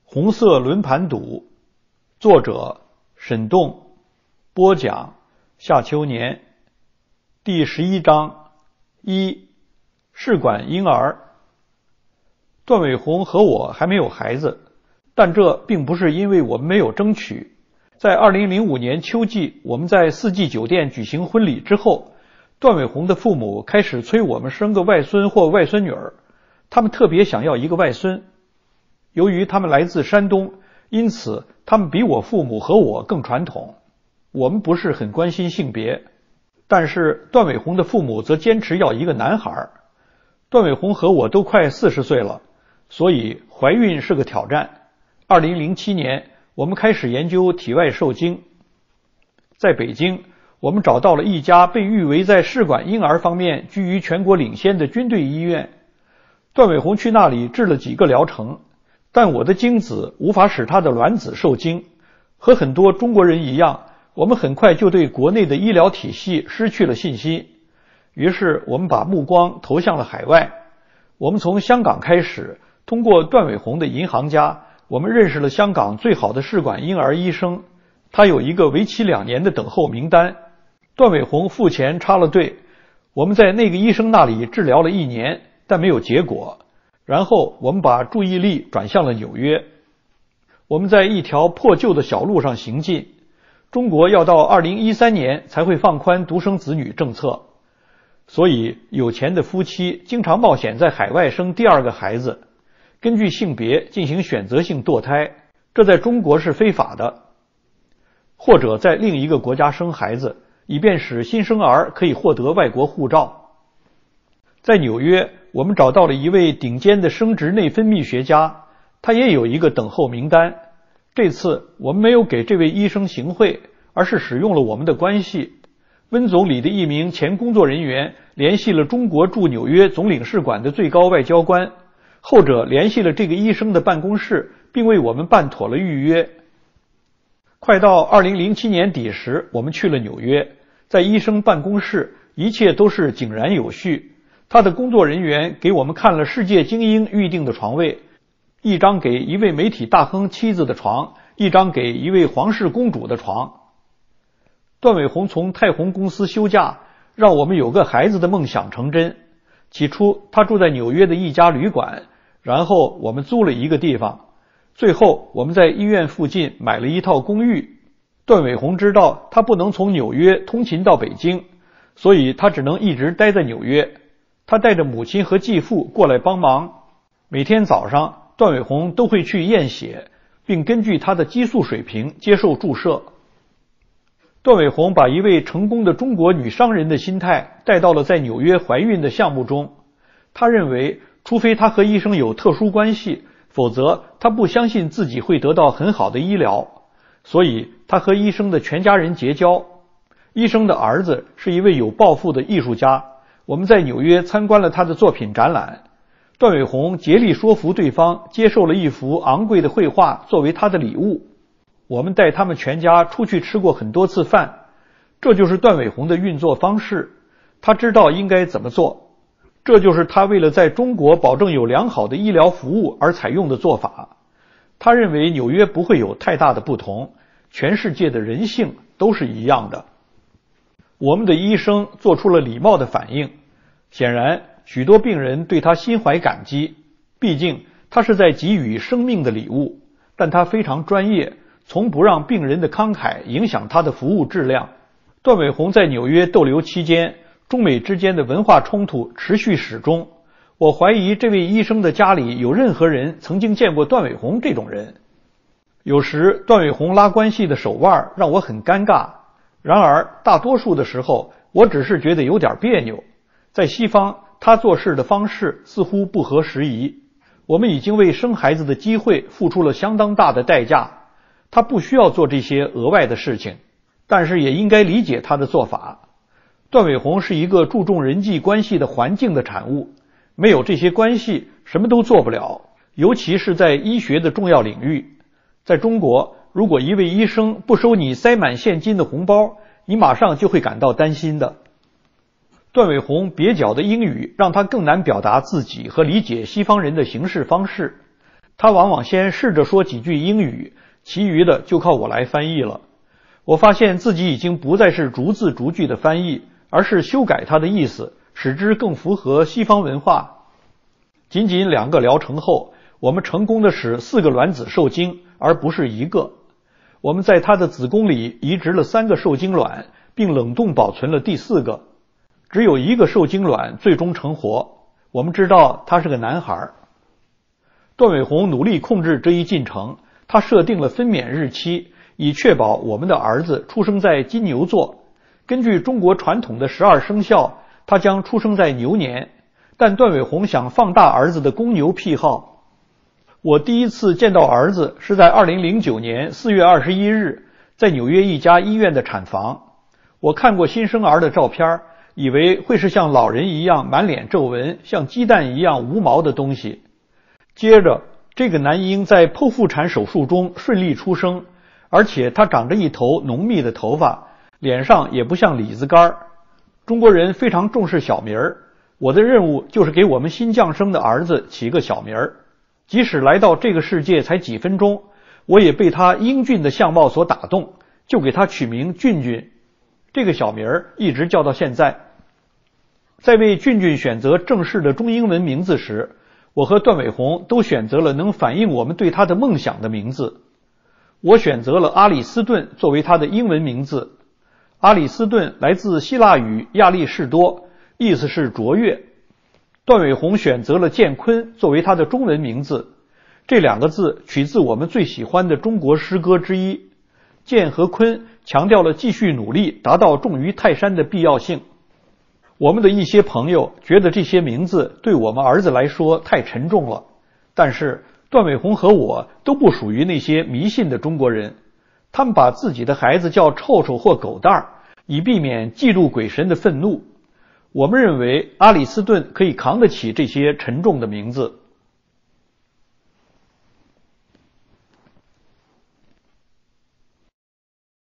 红色轮盘赌，作者沈栋，播讲夏秋年。第11章1，试管婴儿。段伟宏和我还没有孩子，但这并不是因为我们没有争取。在2005年秋季，我们在四季酒店举行婚礼之后，段伟宏的父母开始催我们生个外孙或外孙女儿，他们特别想要一个外孙。由于他们来自山东，因此他们比我父母和我更传统。我们不是很关心性别，但是段伟宏的父母则坚持要一个男孩。段伟宏和我都快40岁了，所以怀孕是个挑战。2007年，我们开始研究体外受精。在北京，我们找到了一家被誉为在试管婴儿方面居于全国领先的军队医院。段伟宏去那里治了几个疗程，但我的精子无法使他的卵子受精。和很多中国人一样，我们很快就对国内的医疗体系失去了信心。于是我们把目光投向了海外。我们从香港开始，通过段伟宏的银行家，我们认识了香港最好的试管婴儿医生。他有一个为期2年的等候名单。段伟宏付钱插了队，我们在那个医生那里治疗了1年，但没有结果。然后我们把注意力转向了纽约。我们在一条破旧的小路上行进。中国要到2013年才会放宽独生子女政策，所以有钱的夫妻经常冒险在海外生第2个孩子，根据性别进行选择性堕胎，这在中国是非法的。或者在另一个国家生孩子，以便使新生儿可以获得外国护照。在纽约，我们找到了一位顶尖的生殖内分泌学家，他也有一个等候名单。这次我们没有给这位医生行贿，而是使用了我们的关系。温总理的一名前工作人员联系了中国驻纽约总领事馆的最高外交官，后者联系了这个医生的办公室，并为我们办妥了预约。快到2007年底时，我们去了纽约。在医生办公室，一切都是井然有序。他的工作人员给我们看了世界精英预定的床位，一张给一位媒体大亨妻子的床，一张给一位皇室公主的床。段伟宏从泰宏公司休假，让我们有个孩子的梦想成真。起初他住在纽约的一家旅馆，然后我们租了一个地方，最后我们在医院附近买了一套公寓。段伟宏知道他不能从纽约通勤到北京，所以他只能一直待在纽约。他带着母亲和继父过来帮忙。每天早上，段伟宏都会去验血，并根据他的激素水平接受注射。段伟宏把一位成功的中国女商人的心态带到了在纽约怀孕的项目中。他认为，除非他和医生有特殊关系，否则他不相信自己会得到很好的医疗。所以他和医生的全家人结交。医生的儿子是一位有抱负的艺术家，我们在纽约参观了他的作品展览。段伟宏竭力说服对方接受了一幅昂贵的绘画作为他的礼物。我们带他们全家出去吃过很多次饭。这就是段伟宏的运作方式，他知道应该怎么做。这就是他为了在中国保证有良好的医疗服务而采用的做法。他认为纽约不会有太大的不同，全世界的人性都是一样的。我们的医生做出了礼貌的反应，显然许多病人对他心怀感激，毕竟他是在给予生命的礼物，但他非常专业，从不让病人的慷慨影响他的服务质量。段伟宏在纽约逗留期间，中美之间的文化冲突持续始终。我怀疑这位医生的家里有任何人曾经见过段伟宏这种人。有时段伟宏拉关系的手腕让我很尴尬，然而大多数的时候我只是觉得有点别扭。在西方，他做事的方式似乎不合时宜。我们已经为生孩子的机会付出了相当大的代价，他不需要做这些额外的事情，但是也应该理解他的做法。段伟宏是一个注重人际关系的环境的产物，没有这些关系，什么都做不了，尤其是在医学的重要领域。在中国，如果一位医生不收你塞满现金的红包，你马上就会感到担心的。段伟宏蹩脚的英语让他更难表达自己和理解西方人的行事方式。 他往往先试着说几句英语，其余的就靠我来翻译了。我发现自己已经不再是逐字逐句的翻译，而是修改它的意思，使之更符合西方文化。仅仅2个疗程后，我们成功的使4个卵子受精，而不是1个。我们在他的子宫里移植了3个受精卵，并冷冻保存了第4个。只有1个受精卵最终成活，我们知道他是个男孩。段伟宏努力控制这一进程，他设定了分娩日期，以确保我们的儿子出生在金牛座。根据中国传统的12生肖，他将出生在牛年，但段伟宏想放大儿子的公牛癖好。我第一次见到儿子是在2009年4月21日，在纽约一家医院的产房。我看过新生儿的照片，以为会是像老人一样满脸皱纹，像鸡蛋一样无毛的东西。接着，这个男婴在剖腹产手术中顺利出生，而且他长着一头浓密的头发，脸上也不像李子干。中国人非常重视小名儿，我的任务就是给我们新降生的儿子起个小名儿。即使来到这个世界才几分钟，我也被他英俊的相貌所打动，就给他取名俊俊。这个小名儿一直叫到现在。在为俊俊选择正式的中英文名字时，我和段伟宏都选择了能反映我们对他的梦想的名字。我选择了阿里斯顿作为他的英文名字。阿里斯顿来自希腊语亚历士多，意思是卓越。段伟宏选择了建坤作为他的中文名字，这2个字取自我们最喜欢的中国诗歌之一。建和坤强调了继续努力达到重于泰山的必要性。我们的一些朋友觉得这些名字对我们儿子来说太沉重了，但是段伟宏和我都不属于那些迷信的中国人，他们把自己的孩子叫臭臭或狗蛋儿，以避免嫉妒鬼神的愤怒。我们认为阿里斯顿可以扛得起这些沉重的名字。